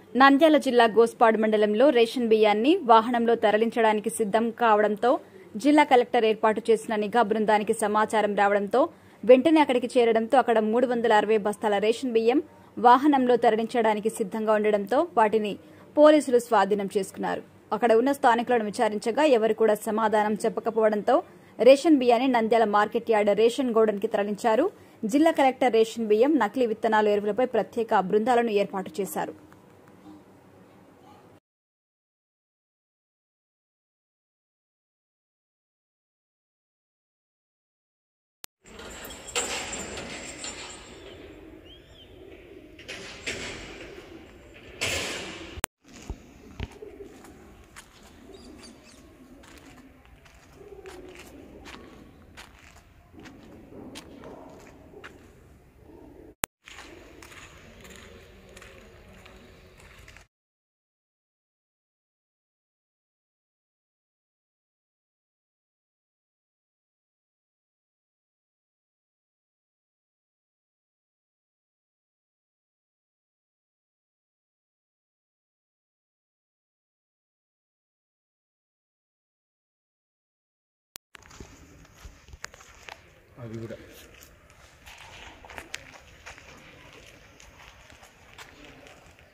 నంద్యాల జిల్లా గోస్పాడు మండలంలో రేషన్ బియ్యాన్ని వాహనంలో తరలించడానికి సిద్దం కావడంతో జిల్లా కలెక్టర్ ఏర్పాటు చేసిన నిఘా బృందానికి సమాచారం రావడంతో వెంటనే అక్కడికి చేరడంతో అక్కడ 360 బస్తాల రేషన్ బియ్యం వాహనంలో తరలించడానికి సిద్దంగా ఉండడంతో వాటిని పోలీసులు స్వాధీనం చేసుకున్నారు. అక్కడ ఉన్న స్థానికులను విచారించగా ఎవరు కూడా సమాధానం చెప్పకపోవడంతో రేషన్ బియ్యాన్ని నంద్యాల మార్కెట్ యార్డ్ రేషన్ గోడౌన్కి తరలించారు. జిల్లా కలెక్టర్ రేషన్ బియ్యం, నకిలీ విత్తనాలు, ఎరువులపై ప్రత్యేక బృందాలను ఏర్పాటు చేశారు.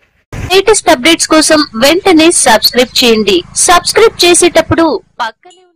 లేటెస్ట్ అప్డేట్స్ కోసం వెంటనే సబ్స్క్రైబ్ చేయండి. సబ్స్క్రైబ్ చేసేటప్పుడు పక్కనే